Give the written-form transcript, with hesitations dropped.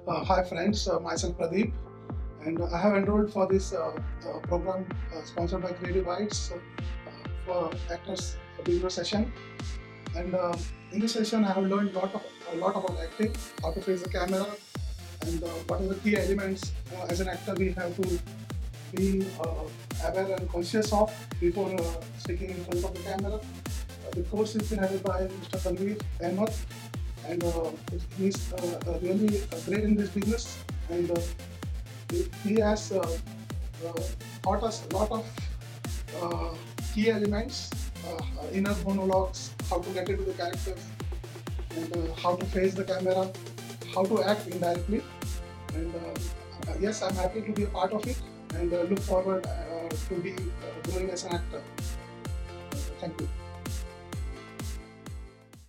Hi friends, myself Pradeep, and I have enrolled for this program sponsored by CreativeBites for actors beginner session. And in this session, I have learned a lot about acting, how to face the camera, and what are the key elements as an actor we have to be aware and conscious of before speaking in front of the camera. The course is been headed by Mr. Tanveer Ahmed, and he's really great in this business, and he has taught us a lot of uh, key elements, inner monologues, how to get into the characters, and how to face the camera, how to act indirectly. And yes, I'm happy to be a part of it, and look forward to be growing as an actor. Thank you.